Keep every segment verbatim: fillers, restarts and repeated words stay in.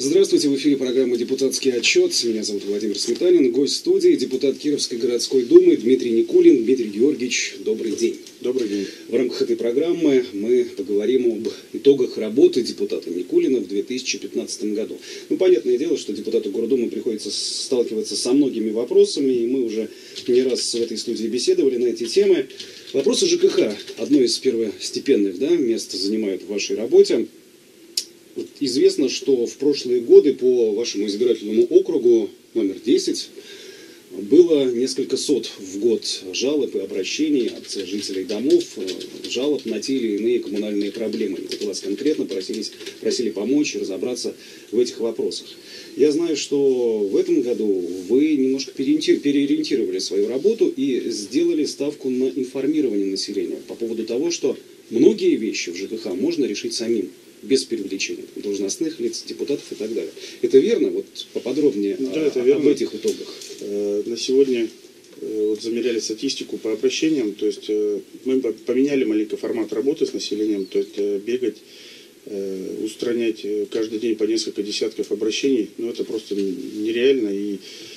Здравствуйте, в эфире программа «Депутатский отчет». Меня зовут Владимир Сметанин. Гость студии — депутат Кировской городской думы Дмитрий Никулин. Дмитрий Георгиевич, добрый день. Добрый день. В рамках этой программы мы поговорим об итогах работы депутата Никулина в две тысячи пятнадцатом году. Ну, понятное дело, что депутату Гордумы приходится сталкиваться со многими вопросами, и мы уже не раз в этой студии беседовали на эти темы. Вопросы ЖКХ одно из первостепенных, да, мест занимают в вашей работе. Вот известно, что в прошлые годы по вашему избирательному округу номер десять было несколько сот в год жалоб и обращений от жителей домов, жалоб на те или иные коммунальные проблемы. Вот вас конкретно просились, просили помочь и разобраться в этих вопросах. Я знаю, что в этом году вы немножко переориентировали свою работу и сделали ставку на информирование населения по поводу того, что многие вещи в ЖКХ можно решить самим, без привлечения должностных лиц, депутатов и так далее. Это верно? Вот поподробнее да, о, это верно. об этих итогах. Э, на сегодня э, вот замеряли статистику по обращениям, то есть э, мы поменяли маленько формат работы с населением, то есть э, бегать, э, устранять каждый день по несколько десятков обращений, ну это просто нереально и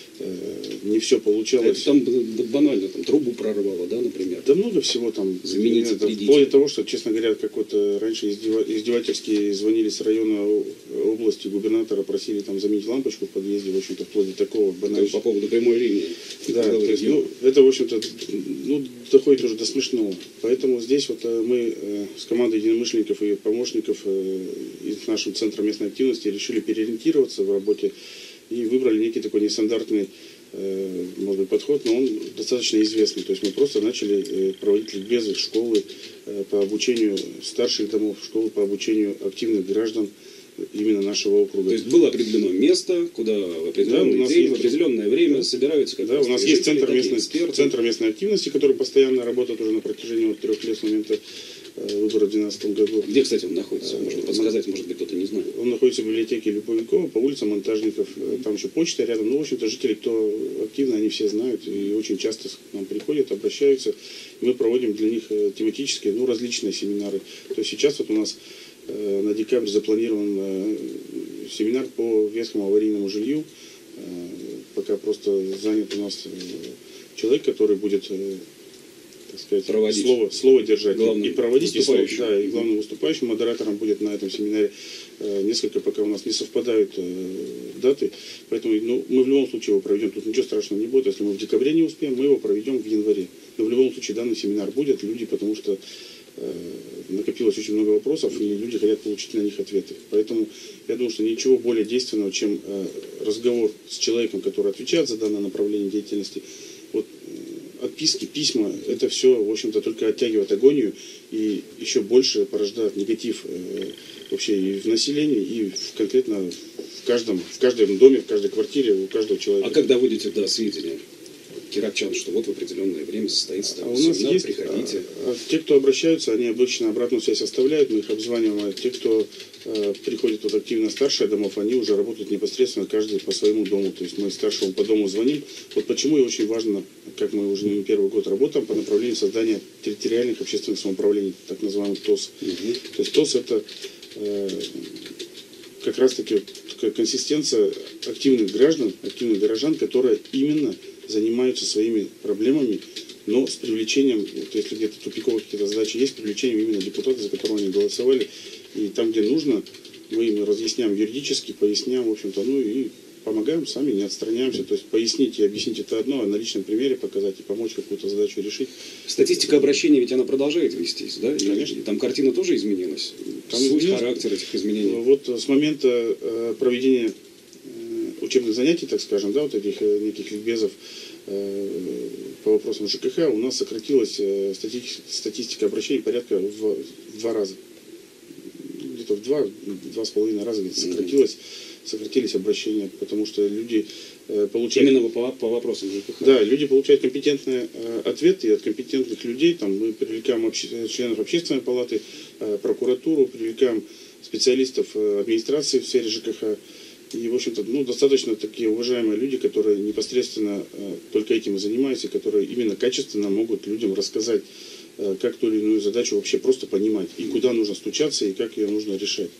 не все получалось. Это там банально, там трубу прорвало, да, например? Да много всего там. Заменить вплоть до того, что, честно говоря, какой-то раньше издевательски звонили с района области губернатора, просили там заменить лампочку в подъезде, в общем-то, вплоть до такого банального. По поводу прямой линии. Да, то есть, ну, это, в общем-то, ну, доходит уже до смешного. Поэтому здесь вот мы с командой единомышленников и помощников и нашим центром местной активности решили переориентироваться в работе и выбрали некий такой нестандартный, э, может быть, подход, но он достаточно известный. То есть мы просто начали э, проводить ликбезы, школы э, по обучению старших домов, школы по обучению активных граждан именно нашего округа. То есть было определено место, куда в определенный да, день, есть, в определенное время да, собираются как да, у нас есть центр местной, центр местной активности, который постоянно работает уже на протяжении вот, трех лет с момента э, выбора в две тысячи двенадцатом году. Где, кстати, он находится? Можно подсказать, может быть, кто-то не знает. Он находится в библиотеке Люповикова по улице Монтажников. Там еще почта рядом. Ну, в общем-то, жители, кто активно, они все знают и очень часто к нам приходят, обращаются. Мы проводим для них тематические, ну, различные семинары. То есть сейчас вот у нас э, на декабрь запланирован э, семинар по ветхому аварийному жилью. Э, пока просто занят у нас э, человек, который будет... Э, сказать, слово, слово держать главным и проводить, и, слово, да, и главным выступающим модератором будет на этом семинаре. Э, несколько пока у нас не совпадают э, даты, поэтому ну, мы в любом случае его проведем. Тут ничего страшного не будет. Если мы в декабре не успеем, мы его проведем в январе. Но в любом случае данный семинар будет, люди, потому что э, накопилось очень много вопросов, и люди хотят получить на них ответы. Поэтому я думаю, что ничего более действенного, чем э, разговор с человеком, который отвечает за данное направление деятельности. Вот, отписки, письма, это все, в общем-то, только оттягивает агонию и еще больше порождает негатив э, вообще и в населении, и в, конкретно в каждом, в каждом доме, в каждой квартире, у каждого человека. А как доводите до сведения кировчан, что вот в определенное время состоится там, а у нас семинар, есть, приходите? А, а, те, кто обращаются, они обычно обратную связь оставляют, мы их обзваниваем, а те, кто а, приходит вот активно старшие домов, они уже работают непосредственно каждый по своему дому, то есть мы старшему по дому звоним. Вот почему и очень важно, как мы уже не первый год работаем, по направлению создания территориальных общественных самоуправлений, так называемых ТОС. Угу. То есть ТОС это э, как раз таки вот консистенция активных граждан, активных горожан, которые именно занимаются своими проблемами, но с привлечением, вот если где-то тупиковые какие-то задачи есть, привлечением именно депутата, за которого они голосовали. И там, где нужно, мы им разъясняем юридически, поясняем, в общем-то, ну и помогаем сами, не отстраняемся. То есть пояснить и объяснить это одно, а на личном примере показать и помочь какую-то задачу решить. Статистика обращений ведь она продолжает вестись, да? Конечно. И там картина тоже изменилась. Там суть, изменилась. Характер этих изменений. Вот с момента э, проведения э, учебных занятий, так скажем, да, вот этих э, неких ликбезов э, по вопросам ЖКХ, у нас сократилась э, статистика, статистика обращений порядка в, в два раза. Где-то в два, два с половиной раза где-то сократилось. Mm-hmm. сократились обращения, потому что люди э, получают... Именно по, по вопросам ЖКХ? Да, люди получают компетентные э, ответы, и от компетентных людей там, мы привлекаем обще... членов общественной палаты, э, прокуратуру, привлекаем специалистов э, администрации в сфере ЖКХ. И, в общем-то, ну, достаточно такие уважаемые люди, которые непосредственно э, только этим и занимаются, и которые именно качественно могут людям рассказать, э, как ту или иную задачу вообще просто понимать, и куда нужно стучаться, и как ее нужно решать.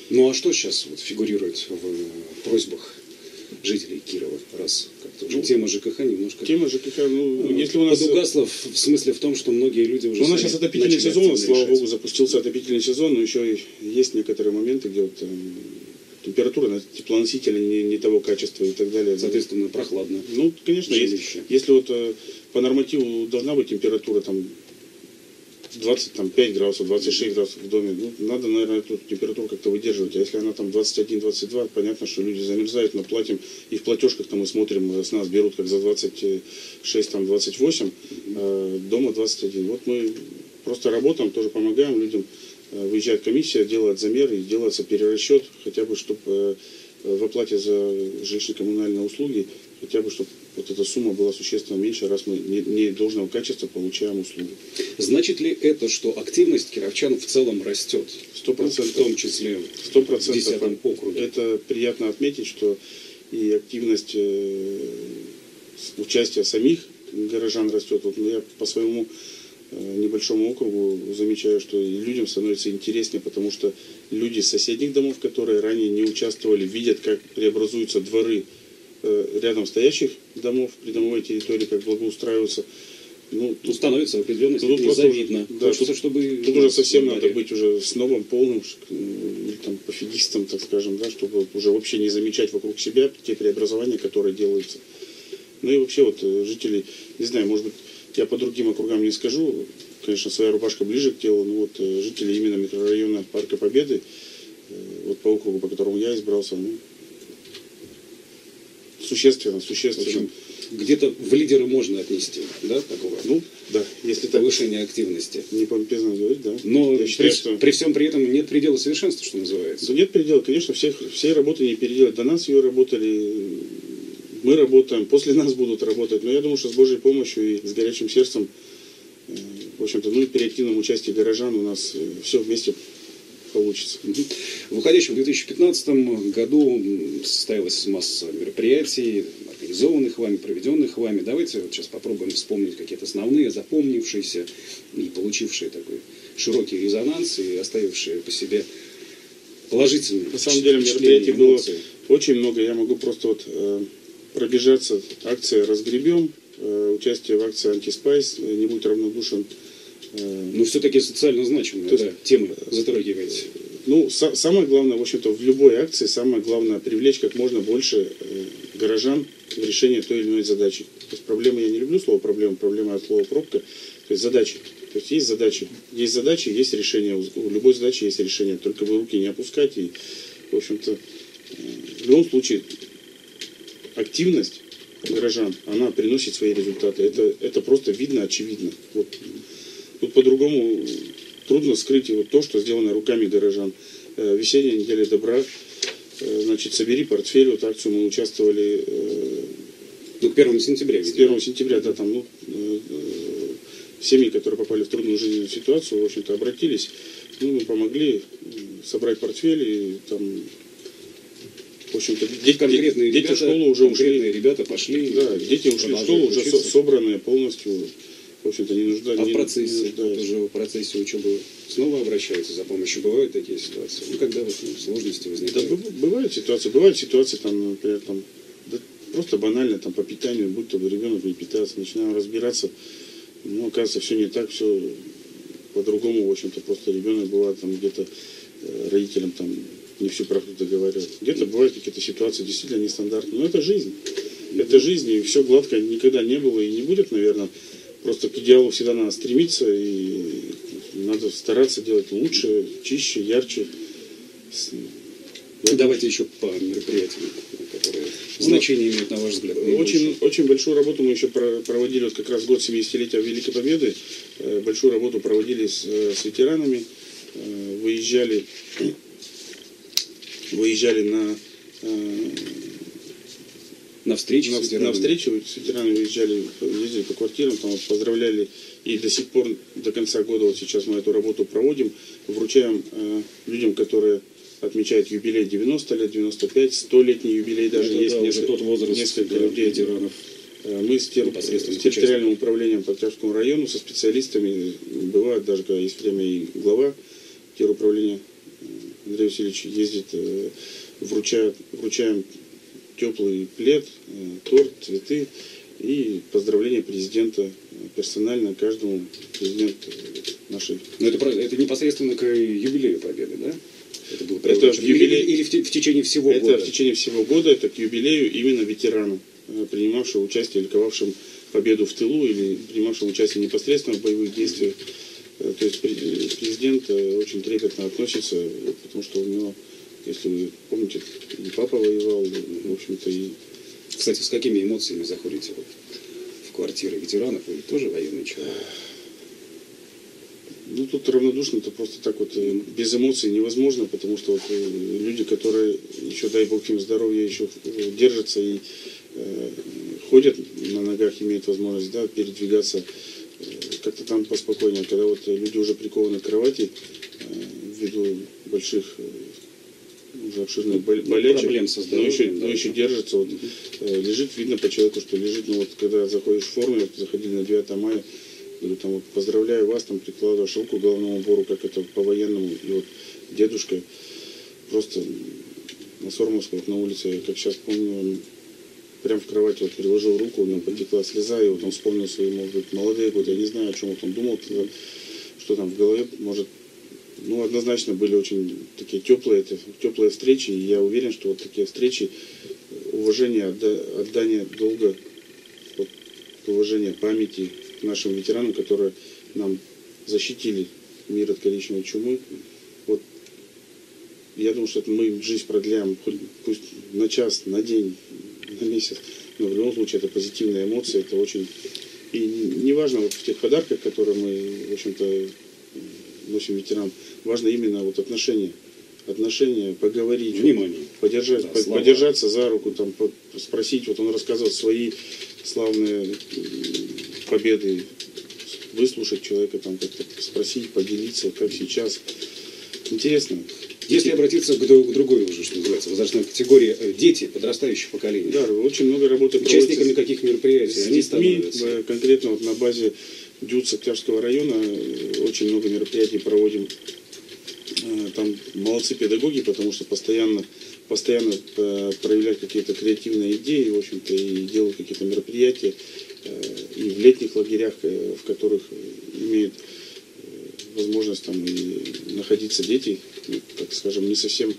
Ну а что сейчас вот фигурирует в просьбах жителей Кирова, раз как-то уже ну, тема ЖКХ немножко... Тема ЖКХ, ну, если у нас... Подугасла в смысле в том, что многие люди уже... Ну, у нас сейчас отопительный сезон, слава богу, запустился отопительный сезон, но еще есть некоторые моменты, где вот температура теплоносителя не, не того качества и так далее. Соответственно, прохладно. Ну, конечно, если, если вот по нормативу должна быть температура там двадцать пять градусов, двадцать шесть градусов в доме, ну, надо, наверное, эту температуру как-то выдерживать. А если она там двадцать один двадцать два, понятно, что люди замерзают, мы платим, и в платежках там мы смотрим, с нас берут как за двадцать шесть, там двадцать восемь, а дома двадцать один. Вот мы просто работаем, тоже помогаем людям. Выезжает комиссия, делает замер и делается перерасчет, хотя бы, чтобы в оплате за жилищно-коммунальные услуги, хотя бы, чтобы вот эта сумма была существенно меньше, раз мы не, не должного качества получаем услуги. Значит ли это, что активность кировчан в целом растет? Сто процентов. В том числе Сто процентов. в десятом округе. Это приятно отметить, что и активность э, участия самих горожан растет. Вот я по своему небольшому округу замечаю, что людям становится интереснее, потому что люди из соседних домов, которые ранее не участвовали, видят, как преобразуются дворы рядом стоящих домов, придомовой территории, как благоустраиваются. Ну, тут становится в определенной степени ну, завидно. Да, Хочется, тут, чтобы тут уже совсем надо быть уже с новым полным, или там пофигистом, так скажем, да, чтобы уже вообще не замечать вокруг себя те преобразования, которые делаются. Ну и вообще вот жители, не знаю, может быть, я по другим округам не скажу, конечно, своя рубашка ближе к телу, но вот жители именно микрорайона Парка Победы, вот по округу, по которому я избрался, ну, существенно, существенно. Где-то в лидеры можно отнести, да, такого? Ну, да, если так. Повышение активности. Не помпезно говорить, да. Но я считаю, при, что... при всем при этом нет предела совершенства, что называется. Да нет предела, конечно, всех, все работы не переделать. До нас ее работали, мы работаем, после нас будут работать. Но я думаю, что с Божьей помощью и с горячим сердцем, в общем-то, ну и при активном участии горожан у нас все вместе получится. В уходящем две тысячи пятнадцатом году состоялась масса мероприятий, организованных вами, проведенных вами. Давайте вот сейчас попробуем вспомнить какие-то основные, запомнившиеся и получившие такой широкий резонанс и оставившие по себе положительные. На самом деле мероприятий было очень много. Я могу просто вот э, пробежаться. Акция «Разгребем», э, участие в акции «Антиспайс», э, «Не будь равнодушен». Но все-таки социально значимые, да, темы затрагиваете. Ну, са- самое главное, в общем-то, в любой акции, самое главное привлечь как можно больше э, горожан в решение той или иной задачи. То есть проблемы, я не люблю слово проблема, проблема от слова пробка. То есть задачи. То есть есть задачи. Есть задачи, есть решение. У любой задачи есть решение. Только вы руки не опускать. И, в общем-то, э, в любом случае, активность горожан, она приносит свои результаты. Это, это просто видно, очевидно. Вот. Тут по-другому трудно скрыть вот то, что сделано руками горожан. Э, весенняя неделя добра. Э, значит, собери портфель. Вот акцию мы участвовали. Э, ну, к первому сентября. С первого сентября, да, там, ну, э, семьи, которые попали в трудную жизненную ситуацию, в общем-то, обратились. Ну, мы помогли собрать портфель и там. В общем-то, дети, конкретные дети ребята, в школу уже конкретные ушли. ребята пошли. Да, дети ушли в школу, уже со- собранные полностью. В общем-то, не нуждаются. А в процессе, тоже в процессе учебы снова обращаются за помощью? Бывают такие ситуации? Ну, когда вот, ну, сложности возникают? Да, бывают ситуации. Бывают ситуации, там, например, там, да, просто банально там, по питанию, будь то ребенок не питается, начинаем разбираться. Ну, оказывается, все не так, все по-другому. В общем-то, просто ребенок бывает там где-то э, родителям там не всю правду договаривают. Где-то бывают какие-то ситуации действительно нестандартные. Но это жизнь. Это жизнь, и все гладко никогда не было и не будет, наверное. Просто к идеалу всегда надо стремиться, и надо стараться делать лучше, чище, ярче. Я Давайте еще по мероприятиям, которые ну, значение имеют, на ваш взгляд. Очень, очень большую работу мы еще проводили, вот как раз год семидесятилетия Великой Победы. Большую работу проводили с, с ветеранами. Выезжали, выезжали на... На встречи на, с ветеранами. На встречу с ветеранами выезжали, ездили по квартирам, там вот поздравляли. И до сих пор, до конца года, вот сейчас мы эту работу проводим. Вручаем э, людям, которые отмечают юбилей девяносто лет, девяносто пять, столетний юбилей даже. Это, есть да, несколько, тот возраст, несколько да, людей. Ветеранов. Мы с, тер, с территориальным управлением по Октябрьскому району, со специалистами, бывает даже, когда есть время, и глава теруправления Андрей Васильевич ездит, вручает, вручаем теплый плед, торт, цветы и поздравления президента персонально каждому президенту нашей. Но это, это непосредственно к юбилею Победы, да? Это, было это в юбилей... или, или в, в течение всего это года? Это в течение всего года, это к юбилею именно ветерана, принимавшего участие, ликовавшим победу в тылу или принимавшим участие непосредственно в боевых действиях. То есть президент очень трепетно относится, потому что у него, если вы помните, и папа воевал, в общем-то, и... Кстати, с какими эмоциями заходите вот в квартиры ветеранов? Вы тоже военный человек? Ну, тут равнодушно-то просто так вот без эмоций невозможно, потому что вот люди, которые еще, дай бог им здоровья, еще держатся и э, ходят на ногах, имеют возможность, да, передвигаться э, как-то там поспокойнее. Когда вот люди уже прикованы к кровати э, ввиду больших э, уже обширных бол- болячек, проблем со здоровьем, но еще, да, но еще да. держится. Вот, э, лежит, видно по человеку, что лежит, ну вот когда заходишь в форму, вот, заходили на девятое мая, говорю, там вот поздравляю вас, там прикладываю шелку к головному убору, как это по-военному. И вот дедушка просто на Сормовской, вот на улице, как сейчас помню, он прям в кровати вот приложил руку, у него потекла слеза, и вот он вспомнил свои, может быть, молодые годы. Я не знаю, о чем вот он думал, что там в голове, может, ну, однозначно были очень такие теплые, теплые встречи, и я уверен, что вот такие встречи, уважение, отдание долга, вот, уважение памяти к нашим ветеранам, которые нам защитили мир от коричневой чумы. Вот я думаю, что это мы им жизнь продляем, хоть пусть на час, на день, на месяц, но в любом случае это позитивные эмоции, это очень... И неважно вот в тех подарках, которые мы, в общем-то, носим ветеранам, важно именно вот отношения. Отношения, поговорить, внимание, подержать, да, по, подержаться за руку, там, по, спросить, вот он рассказывал свои славные победы, выслушать человека, там как-то спросить, поделиться, как сейчас. Интересно. Если обратиться к другой уже, что называется, возрастной категории, дети, подрастающее поколение. Да, очень много работы участниками каких мероприятий с они детьми, становятся? конкретно вот на базе ДЮТС Октябрьского района очень много мероприятий проводим. Там молодцы педагоги, потому что постоянно, постоянно проявляют какие-то креативные идеи, в общем-то, и делают какие-то мероприятия. И в летних лагерях, в которых имеют возможность там и находиться дети, так скажем, не совсем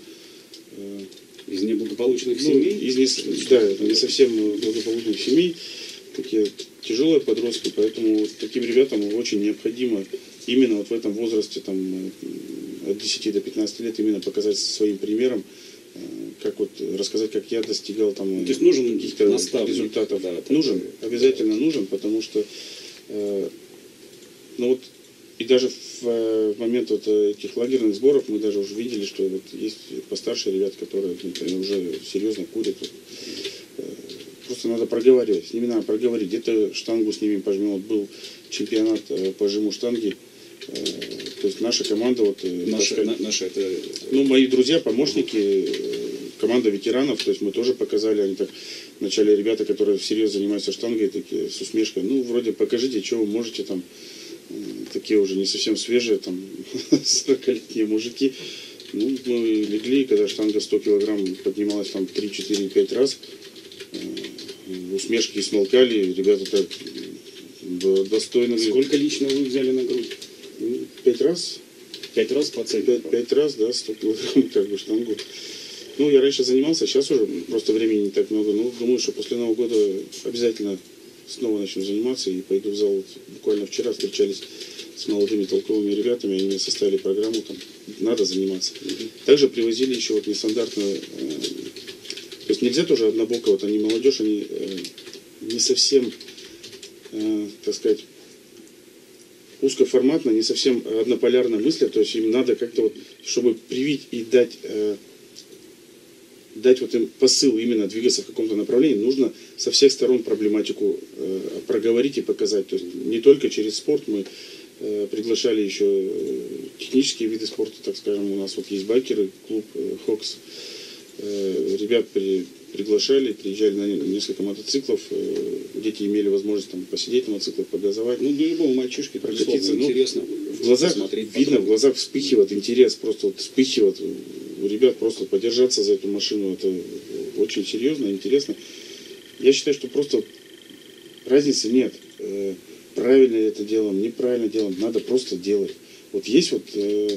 из неблагополучных ну, семей, из не, да, не совсем благополучных семей, такие тяжелые подростки, поэтому вот таким ребятам очень необходимо именно вот в этом возрасте там, от десяти до пятнадцати лет именно показать своим примером, как вот рассказать, как я достигал там то есть нужен каких-то наставник, результатов. Да, нужен, такой, обязательно да. нужен, потому что э, ну вот и даже в, в момент вот этих лагерных сборов мы даже уже видели, что вот есть постарше ребят, которые ну, уже серьезно курят. Вот, э, просто надо проговаривать, с ними надо проговорить. Где-то штангу с ними пожмем. Вот был чемпионат э, по жиму штанги. Э, то есть наша команда, вот, э, наша, сказать, на, наша это... ну, мои друзья, помощники, э, команда ветеранов, то есть мы тоже показали, они так вначале ребята, которые всерьез занимаются штангой, такие с усмешкой, ну, вроде покажите, что вы можете там. Такие уже не совсем свежие, там, сорокалетние мужики. Ну, мы легли, когда штанга сто килограмм поднималась там три, четыре, пять раз. Усмешки смолкали, ребята так достойно. Сколько лично вы взяли на грудь? Пять раз. Пять раз по цели? Пять, пять раз, да, сто килограмм, как бы штангу. Ну, я раньше занимался, сейчас уже просто времени не так много. Ну, думаю, что после Нового года обязательно снова начну заниматься и пойду в зал. Вот буквально вчера встречались с молодыми толковыми ребятами, они мне составили программу, там надо заниматься. Mm-hmm. Также привозили еще вот нестандартную, э, то есть нельзя тоже однобоко, вот они молодежь, они э, не совсем, э, так сказать, узкоформатно, не совсем однополярно мыслят, то есть им надо как-то вот, чтобы привить и дать э, дать вот им посыл именно двигаться в каком-то направлении, нужно со всех сторон проблематику э, проговорить и показать. То есть не только через спорт, мы э, приглашали еще э, технические виды спорта, так скажем, у нас вот есть байкеры, клуб э, Хокс. Э, ребят при, приглашали, приезжали на несколько мотоциклов, э, дети имели возможность там посидеть на мотоциклах, погазовать. Ну, для любого мальчишки прокатиться. Ну, интересно. В глазах видно, в глазах вспыхивает интерес, просто вот вспыхивает. у ребят просто подержаться за эту машину, это очень серьезно, интересно. Я считаю, что просто разницы нет. Правильно это делаем, неправильно делаем, надо просто делать. Вот есть вот э,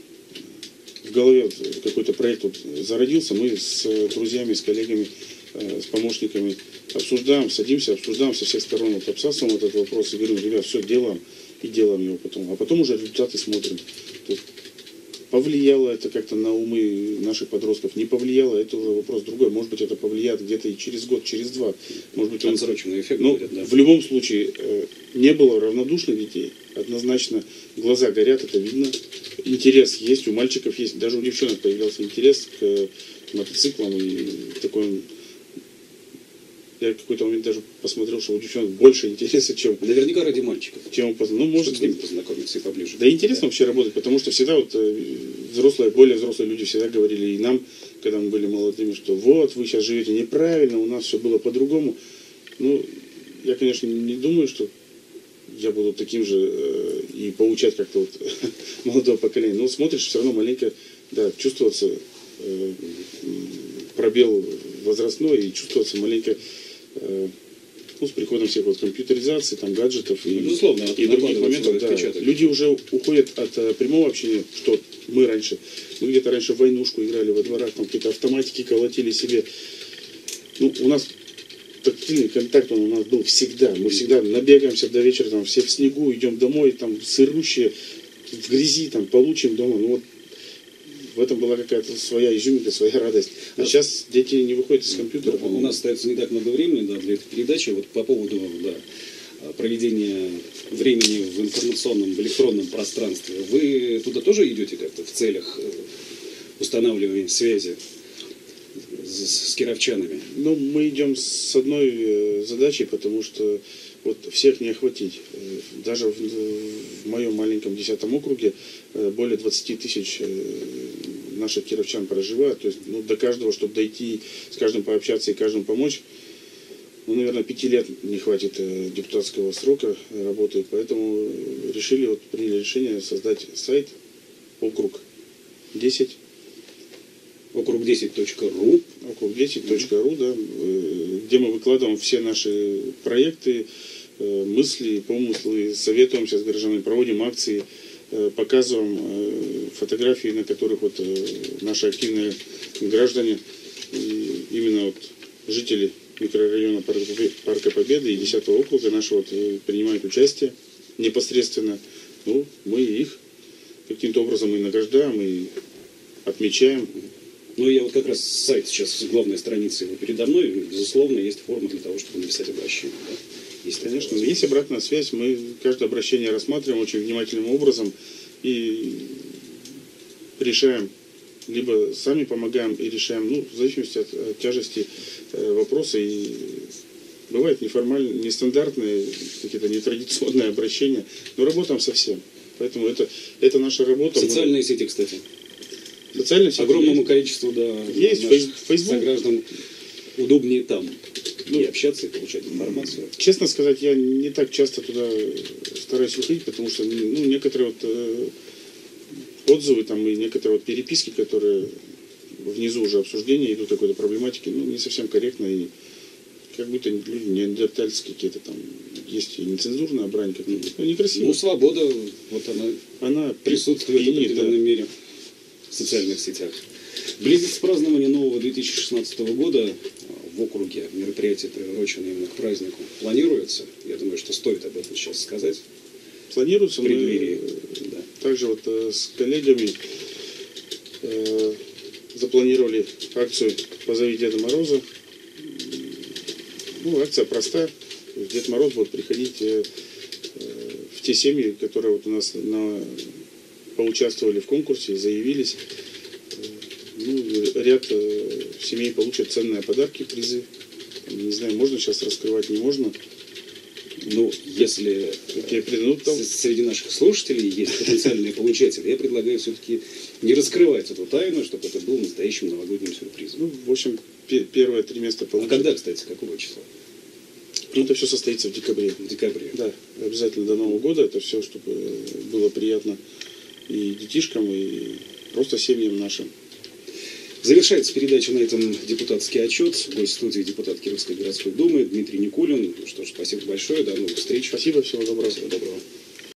в голове вот какой-то проект вот зародился, мы с друзьями, с коллегами, э, с помощниками обсуждаем, садимся, обсуждаем со всех сторон, вот обсасываем этот вопрос и говорим, ребят, все, делаем и делаем его потом. А потом уже результаты смотрим. То есть повлияло это как-то на умы наших подростков, не повлияло, это уже вопрос другой. Может быть, это повлияет где-то и через год, через два. Может быть, он... Отсроченный эффект. Но будет, да. в любом случае э, не было равнодушных детей. Однозначно глаза горят, это видно. Интерес есть, у мальчиков есть, даже у девчонок появился интерес к мотоциклам. И такой... Я в какой-то момент даже посмотрел, что у девчонок больше интереса, чем... Наверняка ради мальчиков. Чем, ну, может, с ними познакомиться и поближе. Да интересно да. вообще работать, потому что всегда вот взрослые, более взрослые люди всегда говорили и нам, когда мы были молодыми, что вот, вы сейчас живете неправильно, у нас все было по-другому. Ну, я, конечно, не думаю, что я буду таким же э, и поучать как-то вот молодого поколения. Но смотришь, все равно маленько, да, чувствоваться э, пробел возрастной и чувствоваться маленько э, ну, с приходом всех вот компьютеризации, там, гаджетов и, безусловно, и других моментов. Да, люди уже уходят от э, прямого общения, что мы раньше, мы где-то раньше в войнушку играли во дворах, там какие-то автоматики колотили себе. Ну, у нас тактильный контакт он у нас был всегда. Мы всегда набегаемся до вечера, там, все в снегу, идем домой, там, сырущие, в грязи, там, получим дома. Ну, вот в этом была какая-то своя изюминка, своя радость. А да. Сейчас дети не выходят из компьютера. Ну, у нас остается не так много времени да, для этой передачи. Вот по поводу да, проведения времени в информационном, в электронном пространстве. Вы туда тоже идете как-то в целях устанавливания связи с, с кировчанами? Ну, мы идем с одной задачей, потому что вот всех не охватить. Даже в, в моем маленьком десятом округе более двадцати тысяч наших кировчан проживают. То есть ну, до каждого, чтобы дойти, с каждым пообщаться и каждому помочь, ну, наверное, пяти лет не хватит депутатского срока работы. Поэтому решили, вот, приняли решение создать сайт округ десять. округ десять точка ру. округ десять точка ру, да, где мы выкладываем все наши проекты, мысли, помыслы, советуемся с горожанами, проводим акции, показываем фотографии, на которых вот наши активные граждане, именно вот жители микрорайона Парка Победы и десятого округа нашего вот принимают участие непосредственно. Ну, мы их каким-то образом и награждаем, и отмечаем. Ну, я вот как раз сайт сейчас с главной страницей передо мной, безусловно, есть форма для того, чтобы написать обращение. Да? Есть, конечно, есть обратная связь, мы каждое обращение рассматриваем очень внимательным образом и решаем, либо сами помогаем и решаем, ну, в зависимости от, от тяжести э, вопроса. И бывает неформальные, нестандартные, какие-то нетрадиционные обращения, но работаем со всем. Поэтому это, это наша работа. Социальные мы... сети, кстати. Социальные сети огромному есть. количеству да, есть Facebook. Сограждан удобнее там ну, и общаться, и получать информацию. Честно сказать, я не так часто туда стараюсь выходить, потому что ну, некоторые вот, э, отзывы там, и некоторые вот переписки, которые внизу уже обсуждения идут какой-то проблематики, ну, не совсем корректно и как будто люди неандертальские какие-то там, есть и нецензурная брань какая-то, ну, некрасиво. Ну, свобода, вот она, она присутствует в определенной да. мере в социальных сетях. Близится празднование нового две тысячи шестнадцатого года в округе. Мероприятие, приуроченное именно к празднику, планируется. Я думаю, что стоит об этом сейчас сказать. Планируется. В преддверии. Мы да. также вот э, с коллегами э, запланировали акцию «Позови Деда Мороза». Ну, акция простая. Дед Мороз будет приходить э, в те семьи, которые вот у нас на, поучаствовали в конкурсе, заявились. Ну, ряд э, семей получат ценные подарки, призы. Не знаю, можно сейчас раскрывать, не можно. Ну, если ну, там... среди наших слушателей есть потенциальные получатели, я предлагаю все-таки не раскрывать эту тайну, чтобы это был настоящим новогодним сюрпризом. Ну, в общем, первое три места получат. А когда, кстати, какого числа? Ну, это все состоится в декабре. В декабре. Да, обязательно до Нового года. Это все, чтобы было приятно и детишкам, и просто семьям нашим. Завершается передача на этом депутатский отчет. Гость студии депутат Кировской городской думы Дмитрий Никулин. Ну что ж, спасибо большое, до новых встреч. Спасибо, всего доброго. Всего доброго.